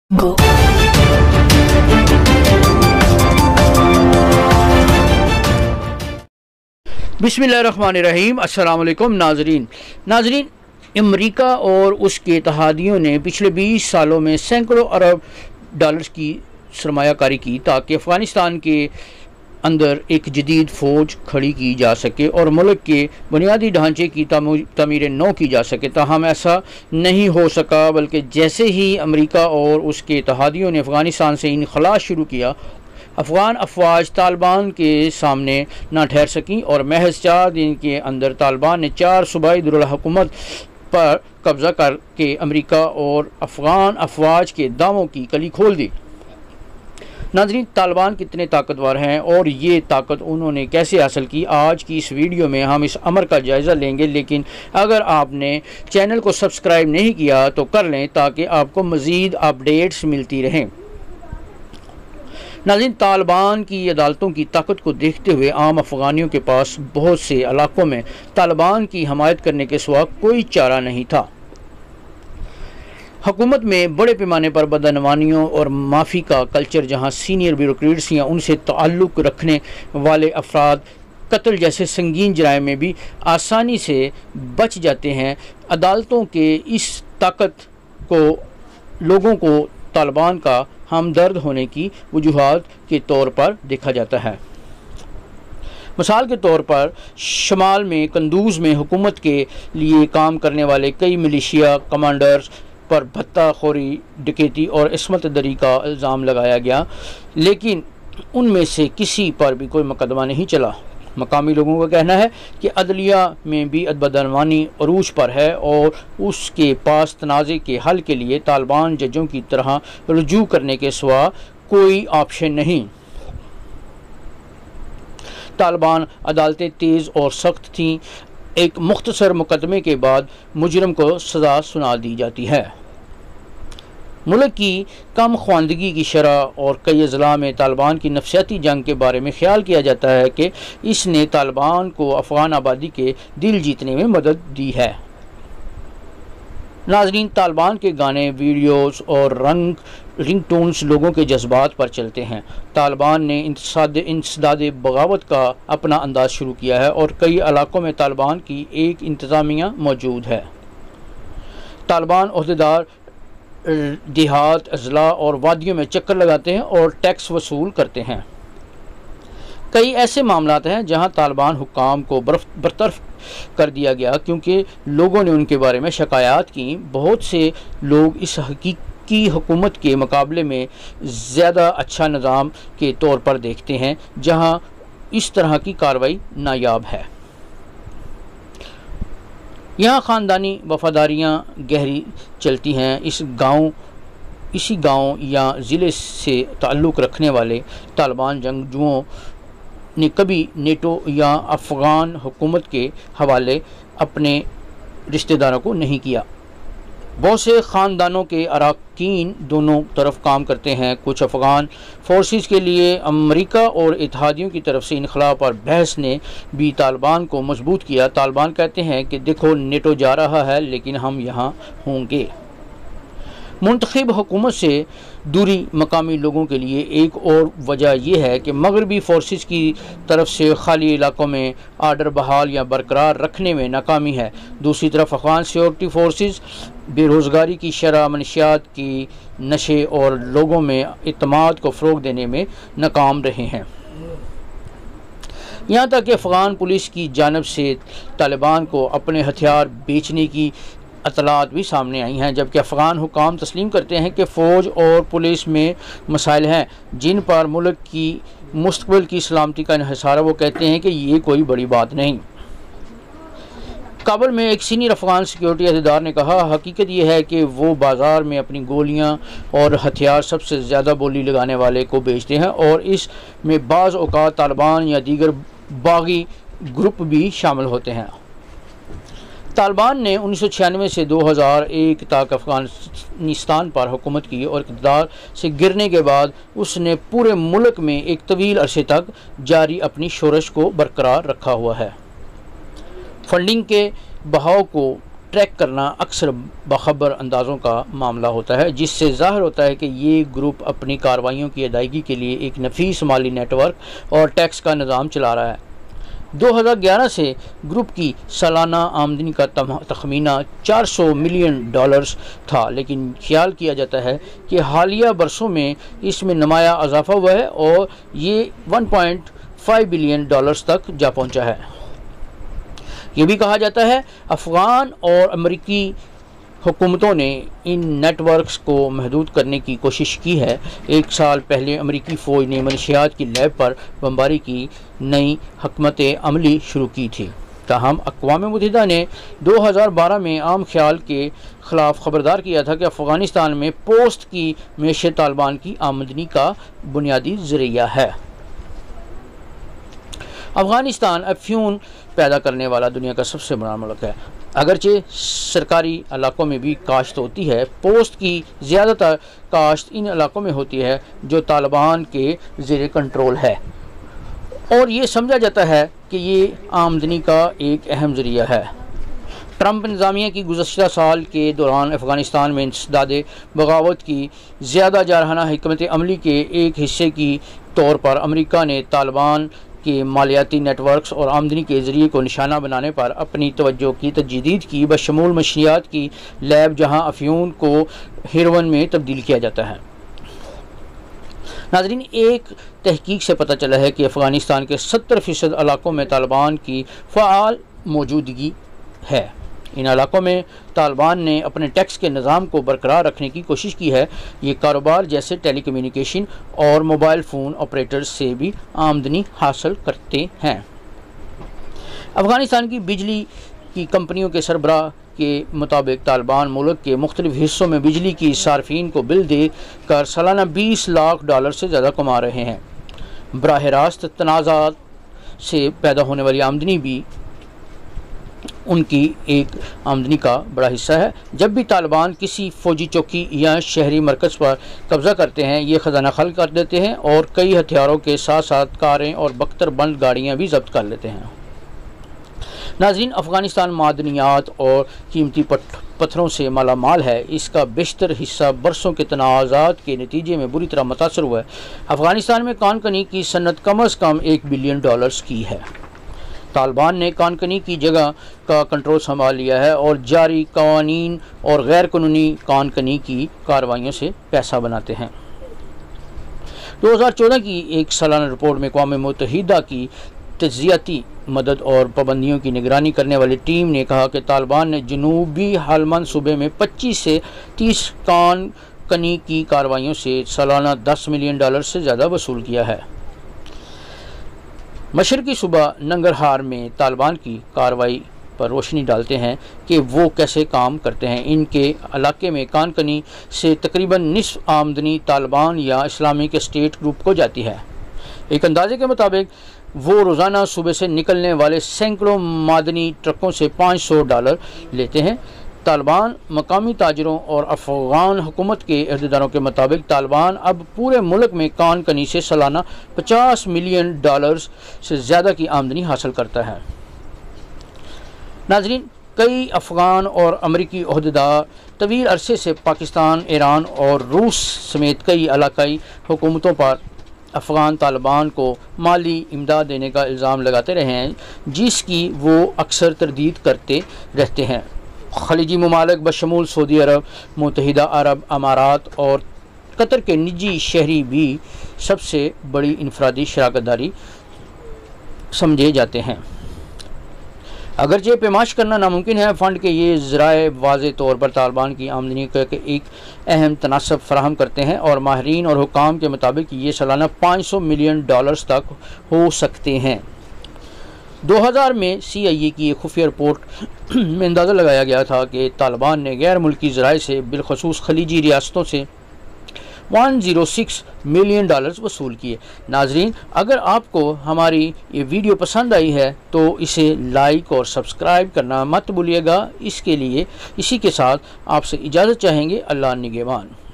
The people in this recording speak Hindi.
Go. बिस्मिल्लाहिर्रहमानिर्रहीम। अस्सलाम वालेकुम नाजरीन, अमेरिका और उसके इत्तेहादियों ने पिछले 20 सालों में सैकड़ों अरब डॉलर्स की सरमायाकारी की ताकि अफ़गानिस्तान के अंदर एक जदीद फ़ौज खड़ी की जा सके और मुल्क के बुनियादी ढांचे की तमीर नौ की जा सके। ताहम ऐसा नहीं हो सका, बल्कि जैसे ही अमेरिका और उसके इत्तेहादियों ने अफ़गानिस्तान से इनखला शुरू किया, अफ़गान अफवाज तालिबान के सामने ना ठहर सकीं और महज 4 दिन के अंदर तालिबान ने 4 सूबाई दारुल-हुकूमत पर कब्ज़ा करके अमेरिका और अफ़गान अफवाज के दावों की कली खोल दी। नाज़रीन, तालिबान कितने ताकतवर हैं और ये ताकत उन्होंने कैसे हासिल की, आज की इस वीडियो में हम इस अमर का जायज़ा लेंगे। लेकिन अगर आपने चैनल को सब्सक्राइब नहीं किया तो कर लें ताकि आपको मज़ीद अपडेट्स मिलती रहें। नाज़रीन, तालिबान की अदालतों की ताकत को देखते हुए आम अफ़गानियों के पास बहुत से इलाकों में तालिबान की हमायत करने के सिवा कोई चारा नहीं था। हुकूमत में बड़े पैमाने पर बदनवानियों और माफ़ी का कल्चर, जहाँ सीनियर ब्यूरोक्रेट्स या उनसे ताल्लुक़ रखने वाले अफराद कत्ल जैसे संगीन जराइम में भी आसानी से बच जाते हैं, अदालतों के इस ताकत को लोगों को तालिबान का हमदर्द होने की वजूहात के तौर पर देखा जाता है। मिसाल के तौर पर शमाल में कंदूज़ में हुकूमत के लिए काम करने वाले कई मिलिशिया कमांडर्स पर भत्ताखोरी, डकैती और इस्मत दरी का इल्ज़ाम लगाया गया, लेकिन उनमें से किसी पर भी कोई मुकदमा नहीं चला। मकामी लोगों का कहना है कि अदलिया में भी बदनवानी अरूज पर है और उसके पास तनाज़े के हल के लिए तालिबान जजों की तरह रुजू करने के सिवा कोई ऑप्शन नहीं। तालिबान अदालतें तेज़ और सख्त थीं। एक मुख्तसर मुकदमे के बाद मुजरम को सज़ा सुना दी जाती है। मुल्क की कम ख्वानदगी की शरह और कई अज़ला में तालिबान की नफसियाती जंग के बारे में ख्याल किया जाता है कि इसने तालिबान को अफ़गान आबादी के दिल जीतने में मदद दी है। नाज़रीन, तालिबान के गाने, वीडियोस और रिंगटोन्स लोगों के जज्बात पर चलते हैं। तालिबान ने इंसदाद बगावत का अपना अंदाज शुरू किया है और कई इलाकों में तालिबान की एक इंतज़ामिया मौजूद है। तालिबान ओहदेदार देहात, अजला और वादियों में चक्कर लगाते हैं और टैक्स वसूल करते हैं। कई ऐसे मामलात हैं जहां तालिबान हुक्काम को बरतरफ कर दिया गया क्योंकि लोगों ने उनके बारे में शिकायत की। बहुत से लोग इस हकीकी हुकूमत के मुकाबले में ज़्यादा अच्छा निज़ाम के तौर पर देखते हैं जहां इस तरह की कार्रवाई नायाब है। यहाँ ख़ानदानी वफ़ादारियाँ गहरी चलती हैं। इसी गांव या ज़िले से ताल्लुक़ रखने वाले तालिबान जंगजुओं ने कभी नेटो या अफ़गान हुकूमत के हवाले अपने रिश्तेदारों को नहीं किया। बहुत से ख़ानदानों के अरकान दोनों तरफ काम करते हैं। कुछ अफ़गान फोर्सेस के लिए अमेरिका और इत्तेहादियों की तरफ से इनखला पर बहस ने भी तालिबान को मजबूत किया। तालिबान कहते हैं कि देखो, नेटो जा रहा है लेकिन हम यहाँ होंगे। मुंतखब हुकूमत से दूरी मकामी लोगों के लिए एक और वजह यह है कि मगरबी फोर्सेस की तरफ से खाली इलाकों में आर्डर बहाल या बरकरार रखने में नाकामी है। दूसरी तरफ अफ़गान सिक्योरिटी फोर्सेस बेरोज़गारी की शरह, मनशियात की नशे और लोगों में इत्मीनान को फ़रोग़ देने में नाकाम रहे हैं। यहाँ तक कि अफ़गान पुलिस की जानिब से तालिबान को अपने हथियार बेचने की अतलात भी सामने आई हैं, जबकि अफ़गान हुकाम तस्लीम करते हैं कि फ़ौज और पुलिस में मसाइल हैं जिन पर मुल्क की मुस्तक़बिल की सलामती का इन्हिसार है। वो कहते हैं कि ये कोई बड़ी बात नहीं। काबुल में एक सीनियर अफ़गान सिक्योरिटी अहदेदार ने कहा, हकीकत यह है कि वो बाज़ार में अपनी गोलियां और हथियार सबसे ज़्यादा बोली लगाने वाले को बेचते हैं और इसमें बाज़ औक़ात तालिबान या दीगर बागी ग्रुप भी शामिल होते हैं। तालिबान ने 1996 से 2001 तक अफ़गानिस्तान पर हुकूमत की और इक़्तिदार से गिरने के बाद उसने पूरे मुल्क में एक तवील अरसे तक जारी अपनी शोरश को बरकरार रखा हुआ है। फंडिंग के बहाव को ट्रैक करना अक्सर बाखबर अंदाज़ों का मामला होता है, जिससे ज़ाहिर होता है कि ये ग्रुप अपनी कार्रवाइयों की अदायगी के लिए एक नफीस माली नेटवर्क और टैक्स का निज़ाम चला रहा है। 2011 से ग्रुप की सालाना आमदनी का तखमीना $400 मिलियन था, लेकिन ख्याल किया जाता है कि हालिया बरसों में इसमें नुमाया इजाफा हुआ है और ये $1.5 बिलियन तक जा पहुंचा है। ये भी कहा जाता है अफ़गान और अमरीकी हुकूमतों ने इन नेटवर्क्स को महदूद करने की कोशिश की है। 1 साल पहले अमरीकी फ़ौज ने मनशियात की लैब पर बमबारी की नई हकमत अमली शुरू की थी। ताहम अक़वाम मुत्तहिदा ने 2012 में आम ख्याल के ख़िलाफ़ ख़बरदार किया था कि अफ़गानिस्तान में पोस्ट की मैशत तालिबान की आमदनी का बुनियादी ज़रिया है। अफ़गानिस्तान अफ्यून पैदा करने वाला दुनिया का सबसे बड़ा मुल्क है। अगरचे सरकारी इलाकों में भी काश्त होती है, पोस्ट की ज़्यादातर काश्त इन इलाकों में होती है जो तालिबान के ज़ेर कंट्रोल है, और ये समझा जाता है कि ये आमदनी का एक अहम ज़रिया है। ट्रंप इंतज़ामिया की गुज़श्ता साल के दौरान अफ़गानिस्तान में इंसदादे बगावत की ज़्यादा जारहाना हिकमत अमली के एक हिस्से की तौर पर अमेरिका ने तालिबान के मालियाती नेटवर्क्स और आमदनी के ज़रिए को निशाना बनाने पर अपनी तवज्जो की तजदीद की, बशमूल मंशियात की लैब जहां अफ्यून को हेरोइन में तब्दील किया जाता है। नाज़रीन, एक तहकीक से पता चला है कि अफ़गानिस्तान के 70% इलाकों में तालिबान की फ़आल मौजूदगी है। इन इलाकों में तालिबान ने अपने टैक्स के निज़ाम को बरकरार रखने की कोशिश की है। ये कारोबार जैसे टेलीकम्युनिकेशन और मोबाइल फ़ोन ऑपरेटर्स से भी आमदनी हासिल करते हैं। अफ़गानिस्तान की बिजली की कंपनियों के सरबराह के मुताबिक तालिबान मुल्क के मुख्तलिफ हिस्सों में बिजली की सार्फिन को बिल दे कर सालाना $20 लाख से ज़्यादा कमा रहे हैं। बराह रास्त तनाज़ात से पैदा होने वाली आमदनी भी उनकी एक आमदनी का बड़ा हिस्सा है। जब भी तालिबान किसी फ़ौजी चौकी या शहरी मरकज़ पर कब्ज़ा करते हैं, ये ख़जाना खल कर देते हैं और कई हथियारों के साथ साथ कारें और बख्तर बंद गाड़ियाँ भी जब्त कर लेते हैं। नाज़रीन, अफ़गानिस्तान मादनियात और कीमती पत्थरों से माला माल है। इसका बेशतर हिस्सा बरसों के तनाज़ात के नतीजे में बुरी तरह मुतासर हुआ है। अफ़गानिस्तान में कानकनी की सनत कम अज़ कम $1 बिलियन की है। तालिबान ने कानकनी की जगह का कंट्रोल संभाल लिया है और जारी कवानीन और गैर कानूनी कानकनी की कार्रवाइयों से पैसा बनाते हैं। 2014 की एक सालाना रिपोर्ट में अक़वाम मुत्तहिदा की तज्ज़ियाती मदद और पाबंदियों की निगरानी करने वाली टीम ने कहा कि तालिबान ने जनूबी हेलमंद सूबे में 25 से 30 कानकनी की कार्रवाइयों से सालाना $10 मिलियन से ज़्यादा वसूल किया है। मशरकी सूबा नंगरहार में तालिबान की कार्रवाई पर रोशनी डालते हैं कि वो कैसे काम करते हैं। इनके इलाके में कानकनी से तकरीबन निस्फ आमदनी तालिबान या इस्लामिक स्टेट ग्रुप को जाती है। एक अंदाजे के मुताबिक वो रोज़ाना सूबे से निकलने वाले सैकड़ों मादनी ट्रकों से $500 लेते हैं। तालिबान मकामी ताजरों और अफ़गान हुकूमत के अहदेदारों के मुताबिक तालिबान अब पूरे मुल्क में कानकनी से सालाना $50 मिलियन से ज़्यादा की आमदनी हासिल करता है। नाज़रीन, कई अफ़गान और अमरीकी अहदेदार तवील अरसे से पाकिस्तान, ईरान और रूस समेत कई इलाकाई हुकूमतों पर अफ़गान तालिबान को माली इमदाद देने का इल्ज़ाम लगाते रहे हैं, जिसकी वो अक्सर तरदीद करते रहते हैं। खलीजी ममालिक बशमूल सऊदी अरब, मुत्तहिदा अरब अमारात और कतर के निजी शहरी भी सबसे बड़ी इनफरादी शराकतदारी समझे जाते हैं। अगरचे पेमाश करना नामुमकिन है, फ़ंड के ये ज़राए वाज़े तौर पर तालिबान की आमदनी का एक अहम तनासब फराहम करते हैं और माहिरीन और हुकाम के मुताबिक ये सालाना $500 मिलियन तक हो सकते हैं। 2000 में CIA की एक खुफिया रिपोर्ट में अंदाज़ा लगाया गया था कि तालिबान ने गैर मुल्की ज़राए से बिलखसूस खलीजी रियासतों से $106 मिलियन वसूल किए। नाजरीन, अगर आपको हमारी ये वीडियो पसंद आई है तो इसे लाइक और सब्सक्राइब करना मत भूलिएगा। इसी के साथ आपसे इजाज़त चाहेंगे। अल्लाह निगहबान।